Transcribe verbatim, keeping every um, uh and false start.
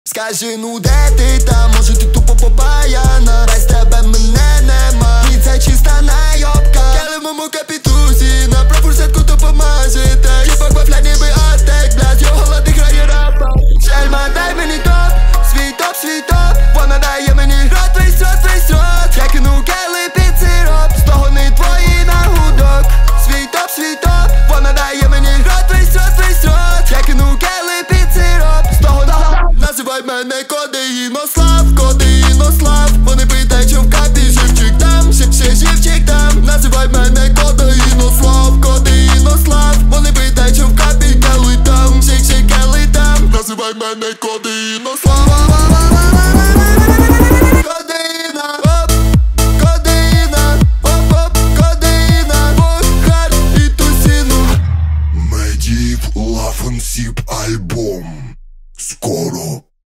Скажи, ну де ти там, може ти тупо Popa, Yana. Без тебе мене нема, і це чиста найобка. Келимому капітусі, на профурсетку то помажете. Тіпок вафля ніби артек, блядь, його голодний грає рапа. Шельма, дай мені топ, свій топ, свій топ. Вона дає мені рот, весь рот, весь рот. Я кину кели під сироп, стогони твої на гудок. Свій топ, свій топ, вона дає мені рот, весь рот, весь рот. Я кину кели під сироп, стогони. Називай мене Codeinoslav, Codeinoslav. Вони питають, що в капі живчик там, ще ще живчик там. Називай мене Codeinoslav, Codeinoslav. Вони питають, що в капі кели там, ще ще кели там. Називай мене Codeinoslav.